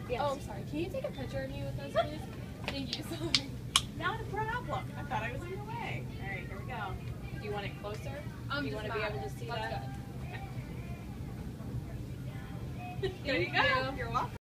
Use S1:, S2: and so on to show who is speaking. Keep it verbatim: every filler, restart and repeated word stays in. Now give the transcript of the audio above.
S1: Yes.
S2: Oh, I'm sorry. Can you take a picture of me with us, please? Thank you. Sorry.
S3: Not a problem. I thought I was in your way. All right, here we go. Do you want it closer?
S2: I'm
S3: Do you
S2: just
S3: want to be
S2: not.
S3: able to see
S2: That's
S3: that?
S2: good.
S3: There you
S2: Thank
S3: go.
S2: you.
S3: You're welcome.